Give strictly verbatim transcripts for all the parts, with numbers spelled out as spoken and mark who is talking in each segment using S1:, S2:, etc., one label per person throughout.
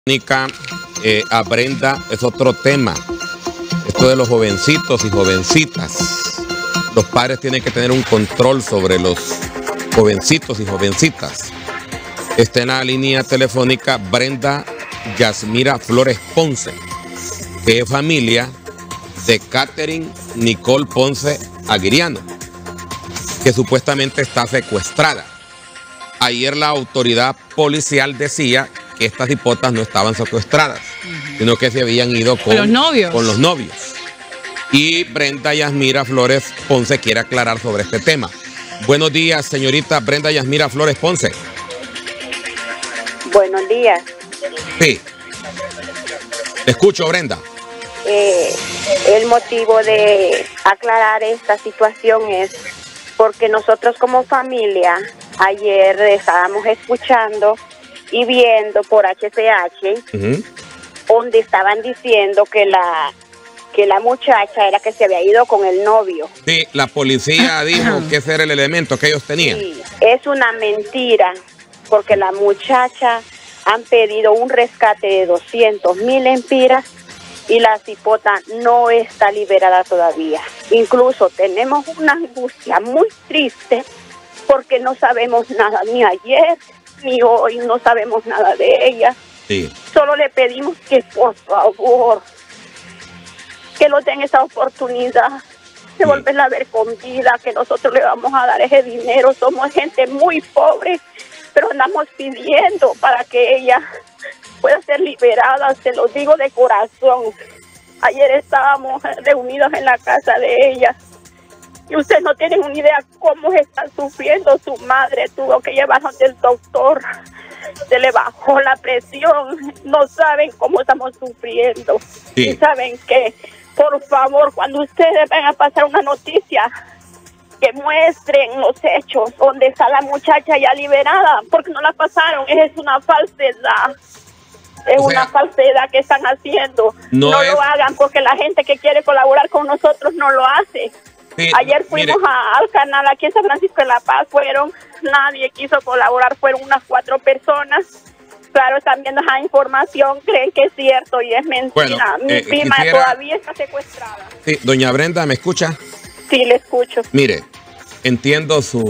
S1: Eh, a Brenda es otro tema. Esto de los jovencitos y jovencitas. Los padres tienen que tener un control sobre los jovencitos y jovencitas. Está en la línea telefónica Brenda Yasmira Flores Ponce, que es familia de Catherine Nicole Ponce Aguiriano, que supuestamente está secuestrada. Ayer la autoridad policial decía que estas hipotas no estaban secuestradas, uh-huh. sino que se habían ido con
S2: los novios.
S1: con los novios. Y Brenda Yasmira Flores Ponce quiere aclarar sobre este tema. Buenos días, señorita Brenda Yasmira Flores Ponce.
S3: Buenos días.
S1: Sí. Te escucho, Brenda.
S3: Eh, el motivo de aclarar esta situación es porque nosotros como familia ayer estábamos escuchando y viendo por H C H, uh-huh. donde estaban diciendo que la que la muchacha era que se había ido con el novio.
S1: Sí, la policía dijo que ese era el elemento que ellos tenían.
S3: Sí, es una mentira, porque la muchacha han pedido un rescate de doscientos mil empiras y la cipota no está liberada todavía. Incluso tenemos una angustia muy triste porque no sabemos nada ni ayer ni hoy, no sabemos nada de ella.
S1: Sí.
S3: Solo le pedimos que por favor que nos den esa oportunidad de sí. volverla a ver con vida, que nosotros le vamos a dar ese dinero. Somos gente muy pobre, pero andamos pidiendo para que ella pueda ser liberada, se lo digo de corazón. Ayer estábamos reunidos en la casa de ella y ustedes no tienen una idea cómo está sufriendo. Su madre tuvo que llevarnos del doctor, se le bajó la presión, no saben cómo estamos sufriendo. Sí. Y saben que, por favor, cuando ustedes van a pasar una noticia, que muestren los hechos donde está la muchacha ya liberada, porque no la pasaron, es una falsedad. Es o sea, una falsedad que están haciendo. No, no es... lo hagan, porque la gente que quiere colaborar con nosotros no lo hace. Sí, ayer fuimos a, al canal aquí en San Francisco de la Paz, fueron, nadie quiso colaborar, fueron unas cuatro personas. Claro, están viendo esa información, creen que es cierto y es mentira. Bueno, Mi eh, prima quisiera... todavía está secuestrada.
S1: Sí, doña Brenda, ¿me escucha?
S3: Sí, le escucho.
S1: Mire, entiendo su,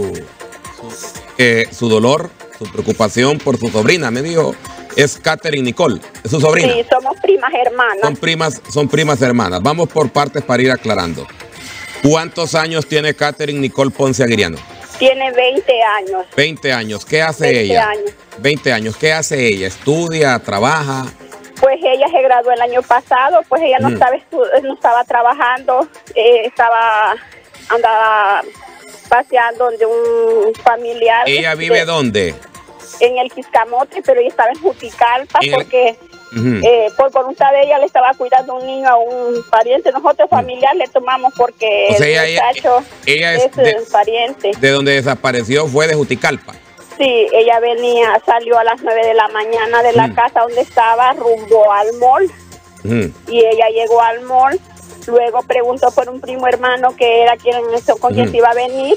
S1: su, eh, su dolor, su preocupación por su sobrina. Me dijo, es Catherine Nicole, es su sobrina.
S3: Sí, somos primas hermanas.
S1: Son primas, son primas hermanas. Vamos por partes para ir aclarando. ¿Cuántos años tiene Catherine Nicole Ponce Aguiriano?
S3: Tiene veinte años.
S1: veinte años. ¿Qué hace
S3: veinte
S1: ella?
S3: Años.
S1: veinte años. ¿Qué hace ella? ¿Estudia? ¿Trabaja?
S3: Pues ella se graduó el año pasado, pues ella no, mm. estaba, no estaba trabajando, eh, estaba, andaba paseando de un familiar.
S1: ¿Ella vive de, dónde?
S3: En el Quiscamote, pero ella estaba en Juticalpa en porque... El... Uh-huh. Eh, por voluntad de ella le estaba cuidando un niño a un pariente. Nosotros familiar le tomamos porque
S1: o sea,
S3: el muchacho
S1: ella, ella
S3: es,
S1: es de,
S3: el pariente.
S1: De donde desapareció fue de Juticalpa.
S3: Sí, ella venía, salió a las nueve de la mañana de la uh-huh. casa donde estaba, rumbo al mall. Uh-huh. Y ella llegó al mall, luego preguntó por un primo hermano que era quien con quien uh-huh. se iba a venir.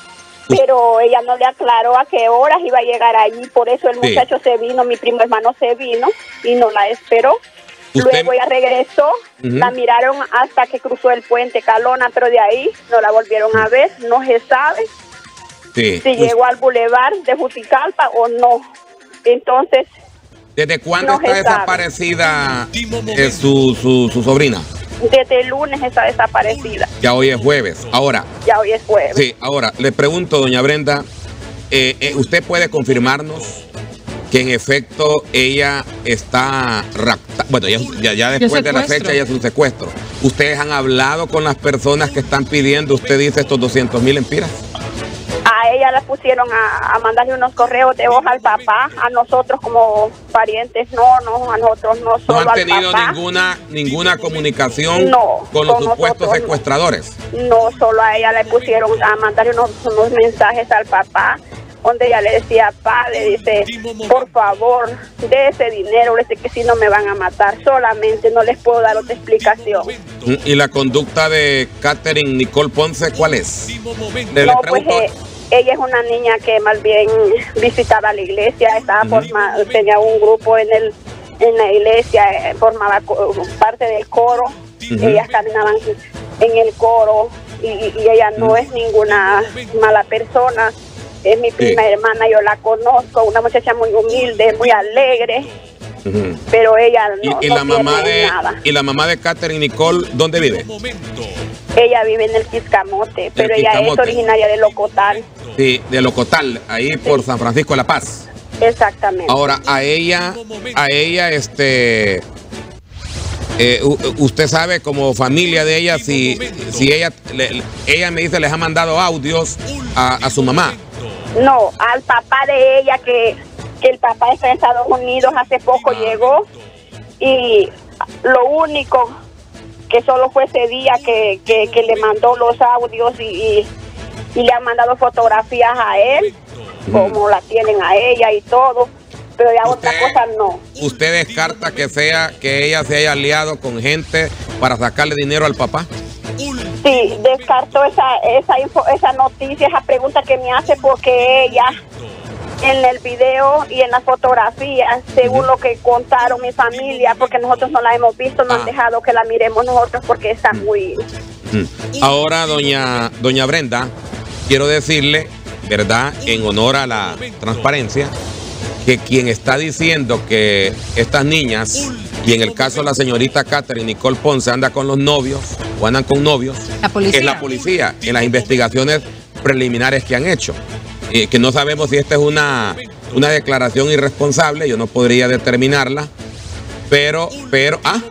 S3: Pero ella no le aclaró a qué horas iba a llegar allí, por eso el muchacho sí. se vino, mi primo hermano se vino y no la esperó. ¿Usted? Luego ella regresó, uh-huh. la miraron hasta que cruzó el puente Calona, pero de ahí no la volvieron a ver, no se sabe sí. si llegó al bulevar de Juticalpa o no. Entonces,
S1: ¿desde cuándo no está desaparecida eh, su, su, su sobrina?
S3: Desde el lunes está desaparecida.
S1: Ya hoy es jueves. Ahora.
S3: Ya hoy es jueves.
S1: Sí, ahora, le pregunto, doña Brenda, eh, eh, ¿usted puede confirmarnos que en efecto ella está raptada? Bueno, ya, ya, ya después de la fecha ya es un secuestro. ¿Ustedes han hablado con las personas que están pidiendo, usted dice, estos doscientos mil empiras?
S3: A ella la pusieron a, a mandarle unos correos de hoja al papá, a nosotros como parientes no, no, a nosotros no, solo
S1: ¿No han
S3: al
S1: tenido
S3: papá.
S1: ninguna ninguna comunicación
S3: no,
S1: con los
S3: con
S1: supuestos
S3: nosotros,
S1: secuestradores?
S3: No, solo a ella le pusieron a mandarle unos, unos mensajes al papá, donde ella le decía, pa, le dice, por favor, de ese dinero, le dice que si no me van a matar, solamente no les puedo dar otra explicación.
S1: ¿Y la conducta de Catherine Nicole Ponce cuál es? Le,
S3: no,
S1: le pregunto...
S3: pues, eh, ella es una niña que más bien visitaba la iglesia, estaba uh-huh. formada, tenía un grupo en el en la iglesia, eh, formaba parte del coro. Uh-huh. Ellas caminaban en el coro y, y ella no uh-huh. es ninguna mala persona. Es mi prima sí. hermana, yo la conozco, una muchacha muy humilde, muy alegre. Uh-huh. Pero ella no,
S1: ¿Y, y
S3: no
S1: la mamá
S3: tiene
S1: de,
S3: nada.
S1: ¿Y la mamá de Catherine Nicole dónde vive?
S3: Ella vive en el Quiscamote, pero
S1: el
S3: ella
S1: Quiscamote.
S3: es originaria de Locotal.
S1: Sí, de Locotal, ahí sí. por San Francisco de la Paz.
S3: Exactamente.
S1: Ahora, a ella, a ella, este, eh, usted sabe como familia de ella, si, si ella, le, ella me dice les ha mandado audios a, a su mamá.
S3: No, al papá de ella, que, que el papá está en Estados Unidos, hace poco llegó, y lo único que solo fue ese día que, que, que le mandó los audios y, y, y le han mandado fotografías a él, mm. como la tienen a ella y todo, pero ya otra cosa no.
S1: ¿Usted descarta que sea que ella se haya aliado con gente para sacarle dinero al papá?
S3: Sí, descarto esa esa info, esa noticia, esa pregunta que me hace, porque ella en el video y en las fotografías, según uh-huh. lo que contaron mi familia, porque nosotros no la hemos visto, no ah. han dejado que la miremos nosotros porque está muy...
S1: Uh-huh. Ahora, doña, doña Brenda, quiero decirle, ¿verdad?, en honor a la transparencia, que quien está diciendo que estas niñas, y en el caso de la señorita Catherine Nicole Ponce, anda con los novios o andan con novios,
S2: ¿La policía?
S1: es la policía en las investigaciones preliminares que han hecho. Eh, que no sabemos si esta es una, una declaración irresponsable, yo no podría determinarla, pero, pero, ah,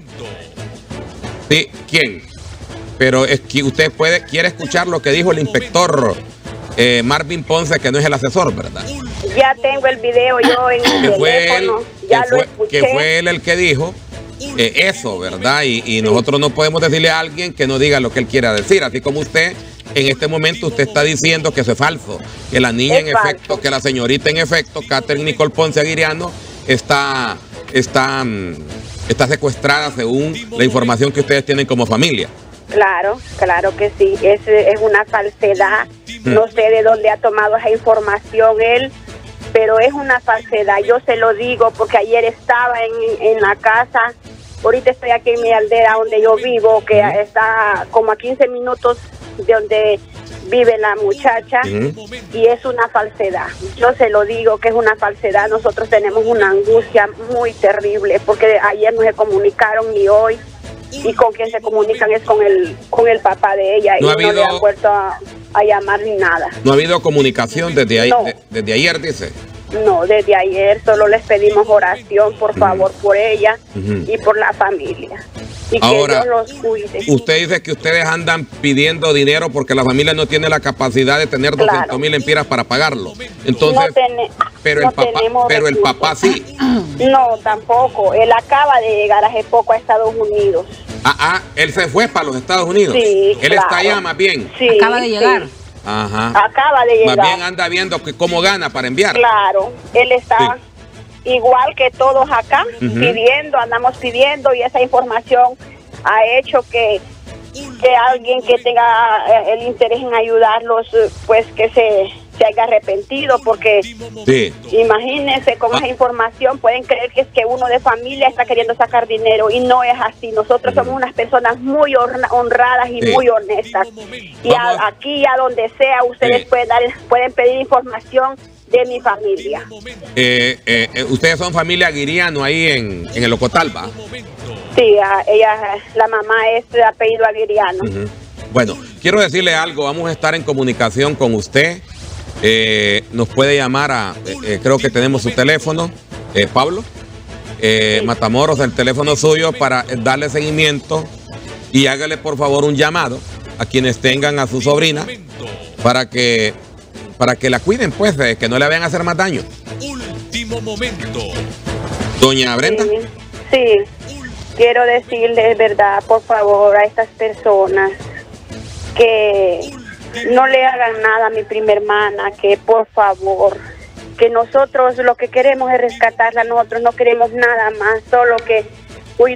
S1: sí, ¿quién? Pero es que usted puede, quiere escuchar lo que dijo el inspector eh, Marvin Ponce, que no es el asesor, ¿verdad?
S3: Ya tengo el video yo en el
S1: que fue
S3: teléfono,
S1: él,
S3: ya
S1: que
S3: lo
S1: fue,
S3: escuché.
S1: Que fue él el que dijo eh, eso, ¿verdad? Y, y nosotros no podemos decirle a alguien que no diga lo que él quiera decir, así como usted, en este momento usted está diciendo que eso es falso, que la niña es en falso. efecto, que la señorita en efecto, Catherine Nicole Ponce Aguiriano, está, está, está secuestrada según la información que ustedes tienen como familia.
S3: Claro, claro que sí, es, es una falsedad, no sé de dónde ha tomado esa información él, pero es una falsedad, yo se lo digo porque ayer estaba en, en la casa, ahorita estoy aquí en mi aldea donde yo vivo, que uh-huh. está como a quince minutos de donde vive la muchacha, uh-huh. y es una falsedad, yo se lo digo que es una falsedad, nosotros tenemos una angustia muy terrible, porque ayer no se comunicaron ni hoy, y con quien se comunican es con el con el papá de ella, no y habido, no le han vuelto a, a llamar ni nada.
S1: ¿No ha habido comunicación desde, ahí,
S3: no.
S1: de, desde ayer, dice?
S3: No, desde ayer solo les pedimos oración, por favor, uh-huh. por ella uh-huh. y por la familia. Y
S1: ahora,
S3: que Dios los cuide.
S1: Usted dice que ustedes andan pidiendo dinero porque la familia no tiene la capacidad de tener
S3: claro.
S1: doscientos mil empiras para pagarlo. Entonces,
S3: no tene,
S1: pero,
S3: no
S1: el papá, pero el papá sí.
S3: No, tampoco. Él acaba de llegar hace poco a Estados Unidos.
S1: Ah, ah, él se fue para los Estados Unidos.
S3: Sí,
S1: él
S3: claro.
S1: está allá más bien.
S3: Sí,
S2: acaba de llegar.
S3: Sí.
S1: Ajá.
S3: Acaba de llegar.
S1: Más bien anda viendo que cómo gana para enviar.
S3: Claro, él está sí. igual que todos acá, uh-huh. pidiendo, andamos pidiendo, y esa información ha hecho que, que alguien que tenga el interés en ayudarlos, pues que se, se haya arrepentido, porque
S1: sí.
S3: imagínense, con ah. esa información pueden creer que es que uno de familia está queriendo sacar dinero, y no es así. Nosotros somos unas personas muy honradas y sí. muy honestas, y a, aquí y a donde sea ustedes sí. pueden dar, pueden pedir información de mi familia.
S1: Eh, eh, ustedes son familia Aguiriano ahí en, en el Locotalba.
S3: Sí, ella, la mamá es de apellido Aguiriano.
S1: Uh-huh. Bueno, quiero decirle algo, vamos a estar en comunicación con usted. Eh, nos puede llamar a, eh, eh, creo que tenemos su teléfono, eh, Pablo, eh, sí. Matamoros, el teléfono suyo, para darle seguimiento, y hágale por favor un llamado a quienes tengan a su sobrina para que, para que la cuiden, pues, eh, que no le vayan a hacer más daño. Último momento. Doña Brenda.
S3: Sí, sí. Quiero decirles, verdad, por favor, a estas personas que no le hagan nada a mi prima hermana, que por favor, que nosotros lo que queremos es rescatarla, nosotros no queremos nada más, solo que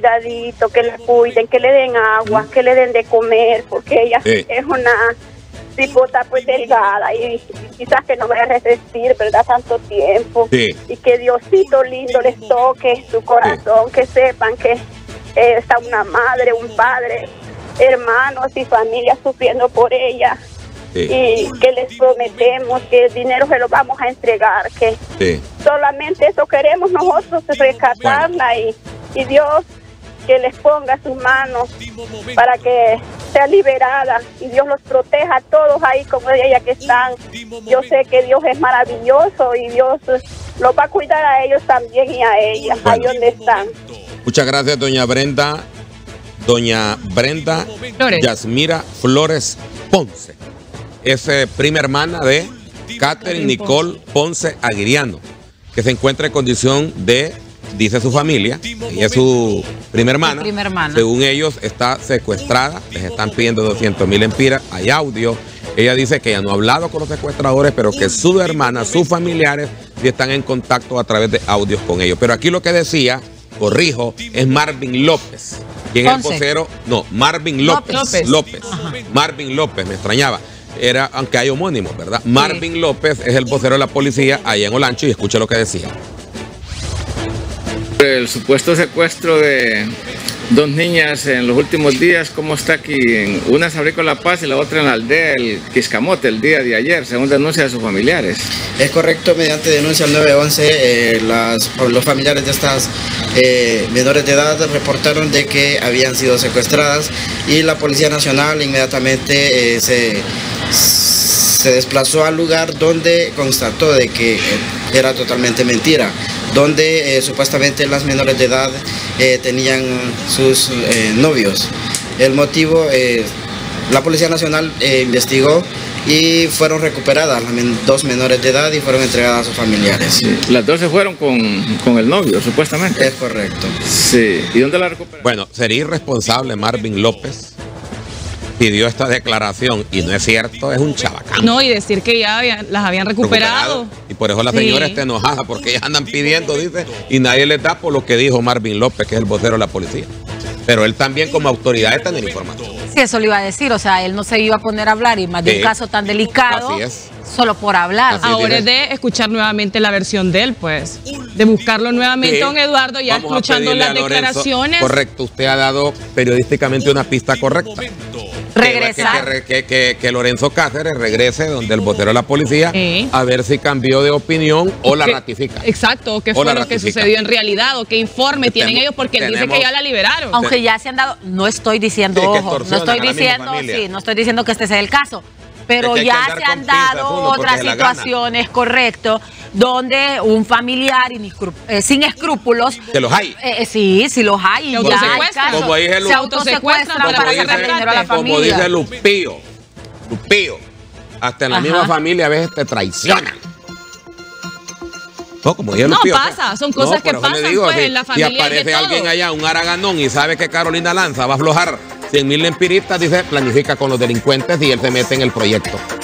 S3: cuidadito, que la cuiden, que le den agua, que le den de comer, porque ella sí. es una cipota pues delgada y, y quizás que no vaya a resistir, ¿verdad? Tanto tiempo.
S1: Sí.
S3: Y que Diosito lindo les toque su corazón, sí. Que sepan que eh, está una madre, un padre, hermanos y familia sufriendo por ella. Sí. Y que les prometemos que el dinero se lo vamos a entregar, que sí. Solamente eso queremos nosotros, rescatarla, bueno. y, y Dios que les ponga sus manos para que sea liberada y Dios los proteja a todos ahí como ella que están. Yo sé que Dios es maravilloso y Dios los va a cuidar a ellos también y a ella, bueno. Ahí donde están.
S1: Muchas gracias, doña Brenda, doña Brenda Flores. Yasmira Flores Ponce. Es eh, prima hermana de Catherine Nicole Ponce Aguiriano, que se encuentra en condición de, dice su familia, y es su prima hermana,
S2: prima hermana.
S1: Según ellos está secuestrada, les están pidiendo doscientos mil empiras, hay audio. Ella dice que ella no ha hablado con los secuestradores, pero que su hermana, sus familiares, sí están en contacto a través de audios con ellos. Pero aquí lo que decía, corrijo, es Marvin López, quien es el vocero, no, Marvin López, López, López. Marvin López, me extrañaba. Era, aunque hay homónimos, ¿verdad? Sí. Marvin López es el vocero de la policía allá en Olancho y escuche lo que decía.
S4: El supuesto secuestro de dos niñas en los últimos días, ¿cómo está aquí? Una se abrió con La Paz y la otra en la aldea El Quiscamote el día de ayer, según denuncia de sus familiares.
S5: Es correcto, mediante denuncia al nueve once, eh, las, los familiares de estas eh, menores de edad reportaron de que habían sido secuestradas y la Policía Nacional inmediatamente eh, se, se desplazó al lugar donde constató de que eh, era totalmente mentira, donde eh, supuestamente las menores de edad eh, tenían sus eh, novios. El motivo, eh, la Policía Nacional eh, investigó y fueron recuperadas las men dos menores de edad y fueron entregadas a sus familiares.
S4: Sí. Las dos se fueron con, con el novio, supuestamente.
S5: Es correcto.
S4: Sí. ¿Y dónde la recuperaron?
S1: Bueno, sería irresponsable Marvin López. Pidió esta declaración y no es cierto, es un chabacán.
S2: No, y decir que ya habían, las habían recuperado.
S1: recuperado. Y por eso la señora sí. está enojada, porque ellas andan pidiendo, dice, y nadie les da por lo que dijo Marvin López, que es el vocero de la policía. Pero él también como autoridad está en información.
S2: Sí, eso le iba a decir, o sea, él no se iba a poner a hablar y más de sí. un caso tan delicado.
S1: Así es.
S2: Solo por hablar.
S6: Así Ahora es de escuchar nuevamente la versión de él, pues. De buscarlo nuevamente, sí. don Eduardo, ya Vamos escuchando las declaraciones.
S1: Correcto, usted ha dado periodísticamente una pista correcta.
S2: Regresar.
S1: Que, que, que, que Lorenzo Cáceres regrese donde el vocero de la policía sí. a ver si cambió de opinión o la
S6: que,
S1: ratifica.
S6: Exacto, o qué fue lo que sucedió en realidad, o qué informe tienen ellos, porque él dice que ya la liberaron.
S2: Aunque ya se han dado, no estoy diciendo, sí, ojo, no estoy diciendo, sí, no estoy diciendo que este sea el caso. Pero es que ya se han dado otras situaciones, correcto, donde un familiar eh, sin escrúpulos.
S1: Que los hay.
S2: Eh, sí, sí los hay.
S6: Se autosecuestran.
S1: Como dice
S2: se autosecuestran para
S1: como
S2: sacar
S1: dice,
S2: dinero a la familia.
S1: Como dice Lupío, Lupío, hasta en la Ajá. misma familia a veces te traicionan. No, como dije,
S6: no
S1: Lupío,
S6: pasa,
S1: o sea,
S6: son cosas
S1: no,
S6: que pasan digo, pues,
S1: si,
S6: en la familia.
S1: Si aparece alguien allá, un araganón, y sabe que Carolina Lanza va a aflojar cien mil empiristas, dice, planifica con los delincuentes y él se mete en el proyecto.